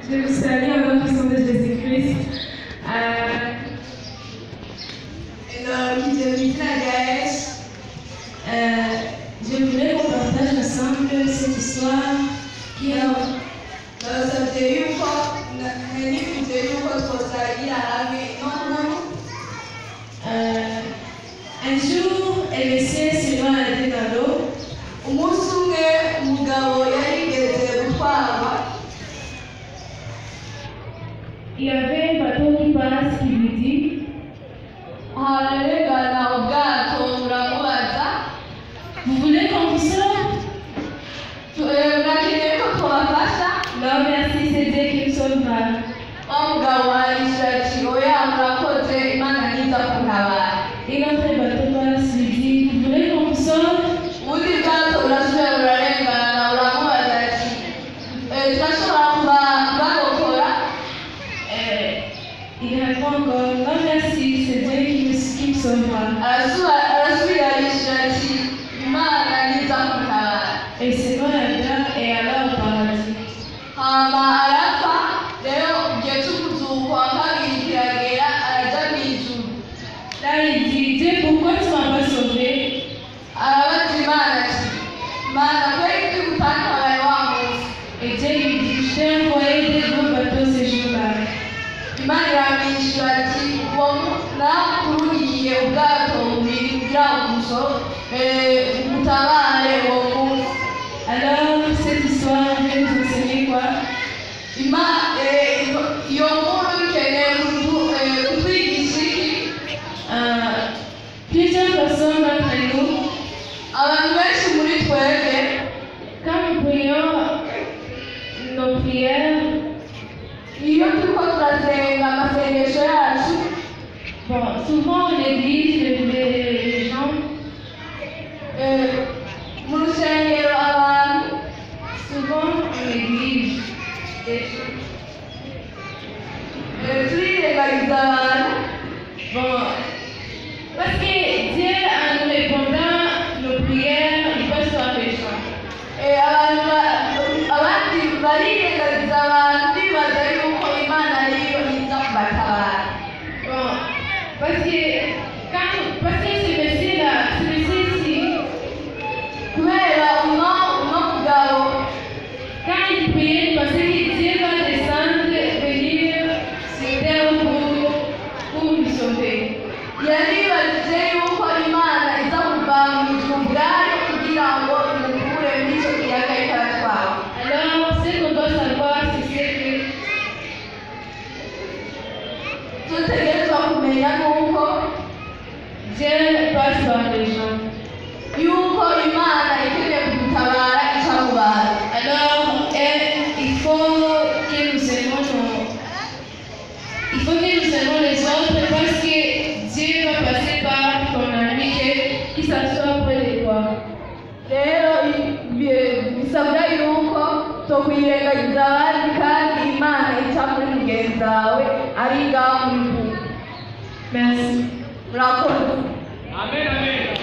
Je vous salue au nom puissant de Jésus-Christ. Je voulais qu'on partage ensemble cette histoire qui est un jour, un monsieur s'éloigne allait dans l'eau. Il y avait un bateau qui passe qui lui dit vous voulez qu'on vous sauve? Non, merci, c'est Dieu qui me sauvera. Et l'autre bateau passe lui dit vous voulez qu'on vous sauve? Il répond encore non, merci, c'est Dieu qui me sauvera. Et c'est bon là-dedans et alors au paradis. Là il dit Dieu, pourquoi tu m'as pas sauvé? Et Dieu lui dit je t'ai envoyé des gros bateaux ce jour-là. Alors cette histoire vient nous enseigner quoi? Plusieurs personnes d'entre nous, quand nous prions nos prières, bon, souvent on néglige les gens. Souvent on néglige les gens. Bon, parce que Dieu, en nous répondant nos prières, il passe par les gens. Bon, parce que ce monsieur-là, ce monsieur ici, quand il priait, il pensait que Dieu va descendre, venir sur terre pour nous sauver. Alors, ce qu'on doit savoir, c'est que Dieu passe par les gens. Alors, il faut que nous aimons les autres parce que Dieu va passer par ton ami qui s'assoit près de toi. Merci. Amen, amen.